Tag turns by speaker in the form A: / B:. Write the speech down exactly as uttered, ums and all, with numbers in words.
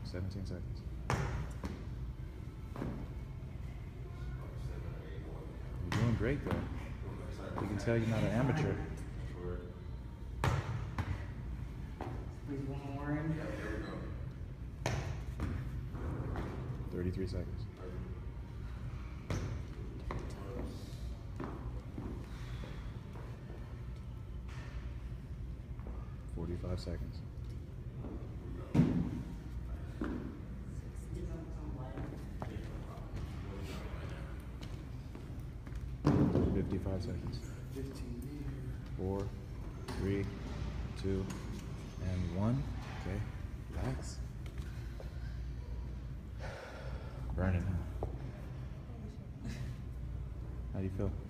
A: seventeen seconds. You're doing great though. You can tell you're not an amateur.
B: Squeeze one more in.
A: thirty-three seconds. forty-five seconds. fifty-five seconds. Four, three, two, and one. Okay, relax. Burning, huh? How do you feel?